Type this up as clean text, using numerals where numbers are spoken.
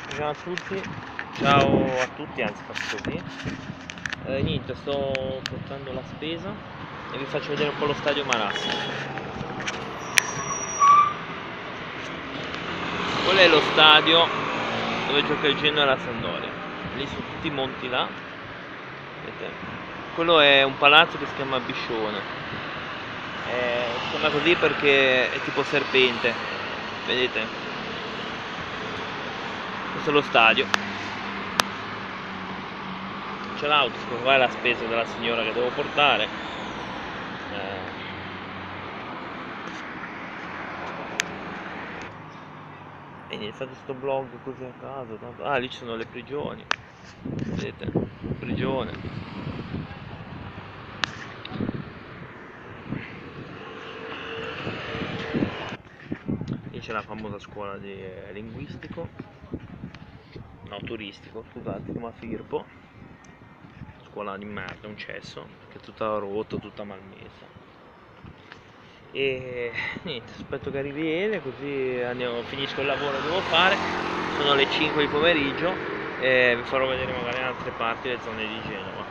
Ciao a tutti, ciao a tutti, anzi faccio così. Niente, sto portando la spesa e vi faccio vedere un po' lo stadio Marassi. Quello è lo stadio dove gioca il Genoa e la Sampdoria. Lì su tutti i monti là. Vedete? Quello è un palazzo che si chiama Biscione. Si chiama così perché è tipo serpente. Vedete? Questo è lo stadio. C'è l'autoscopo, qua è la spesa della signora che devo portare. E niente, fate sto blog così a caso, tanto. Ah, lì ci sono le prigioni. Vedete? Prigione. Lì c'è la famosa scuola di linguistico. No, turistico, scusate, si chiama Firpo. Scuola di merda, un cesso, che è tutta rotta, tutta malmessa. E niente, aspetto che arrivi Ele, così andiamo, finisco il lavoro che devo fare. Sono le 5 di pomeriggio e vi farò vedere magari in altre parti le zone di Genova.